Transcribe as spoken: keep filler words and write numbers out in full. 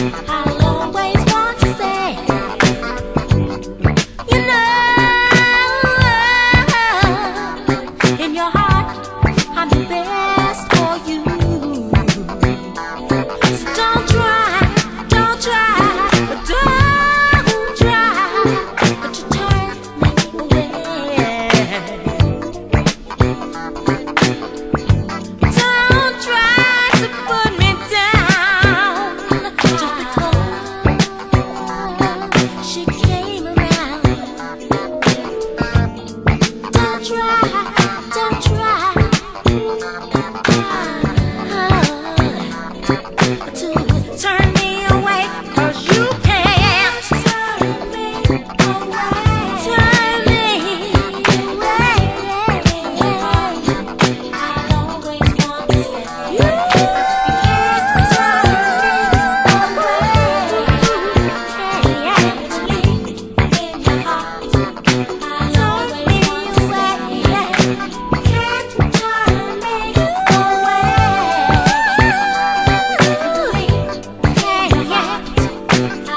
I'll always want to say, you know, in your heart, I'm the best for you. So don't try, don't try, don't try, but you turn me away. Don't try to put me down just because she came around. Don't try, don't try to turn me away, 'cause you can't turn me away. Turn me away. I'll always want to say, you can't turn me away. Can't leave in your heart. I'll always want to say, can't turn me away. I